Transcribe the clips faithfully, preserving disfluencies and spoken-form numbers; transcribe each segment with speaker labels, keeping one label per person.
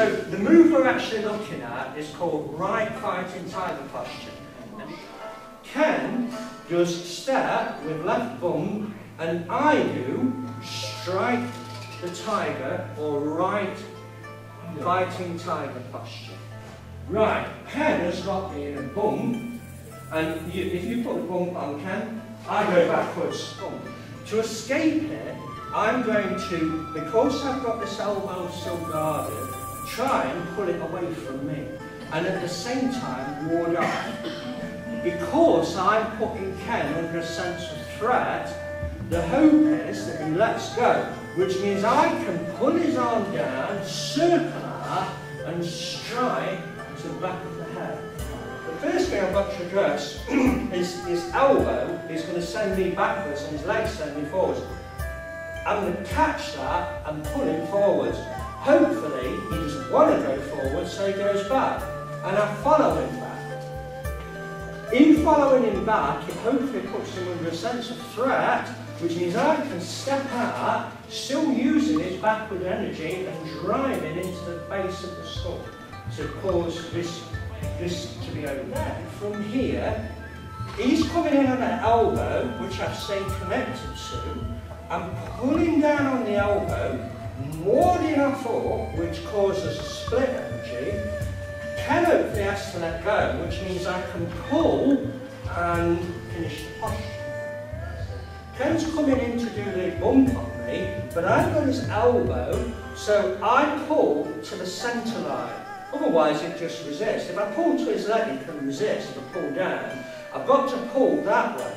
Speaker 1: So the move we're actually looking at is called right fighting tiger posture. Ken does step with left bum, and I do strike the tiger or right fighting tiger posture. Right, Ken has got me in a bump, and you, if you put a bump on Ken, I go backwards. To escape it, I'm going to, because I've got this elbow still guarded, try and pull it away from me, and at the same time ward off. Because I'm putting Ken under a sense of threat, the hope is that he lets go, which means I can pull his arm down, circle that, and strike to the back of the head. The first thing I've got to address is his elbow is going to send me backwards and his legs send me forwards. I'm going to catch that and pull him forwards. Hopefully he doesn't want to go forward, so he goes back. And I follow him back. In following him back, it hopefully puts him under a sense of threat, which means I can step out, still using his backward energy and driving into the base of the skull to cause this, this to be over there. From here, he's coming in on an elbow, which I've stayed connected to. I'm pulling down on the elbow, warding off up, which causes a split energy. Ken hopefully has to let go, which means I can pull and finish the posture. Ken's coming in to do the bump on me, but I've got his elbow, so I pull to the centre line. Otherwise it just resists. If I pull to his leg, he can resist. If I pull down, I've got to pull that way.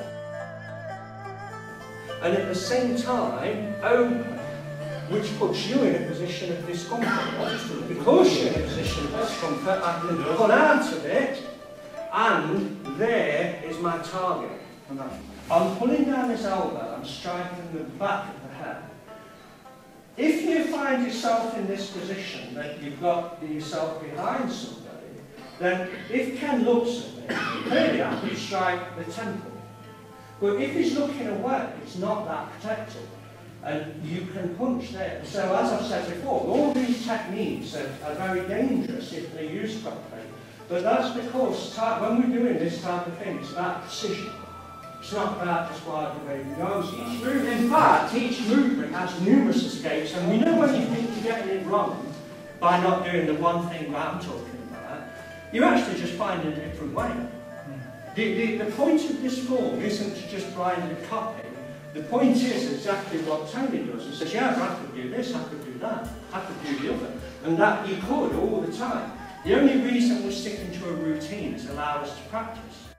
Speaker 1: And at the same time, open, which puts you in a position of discomfort. Because you're in a position of discomfort, I can pull out of it, and there is my target. I'm pulling down this elbow, I'm striking the back of the head. If you find yourself in this position, that you've got yourself behind somebody, then if Ken looks at me, clearly I can strike the temple. But if he's looking away, it's not that protected. And you can punch there. So as I've said before, all these techniques are, are very dangerous if they're used properly. But that's because when we're doing this type of thing, it's about precision. It's not about just wildly waving arms. Each move, in fact, each movement has numerous escapes, and we know when you think you're getting it wrong by not doing the one thing that I'm talking about, you're actually just finding a different way. The, the, the point of this form isn't to just blindly copy. The point is exactly what Tony does. He says, yeah, I could do this, I could do that, I could do the other. And that you could all the time. The only reason we're sticking to a routine is allow us to practice.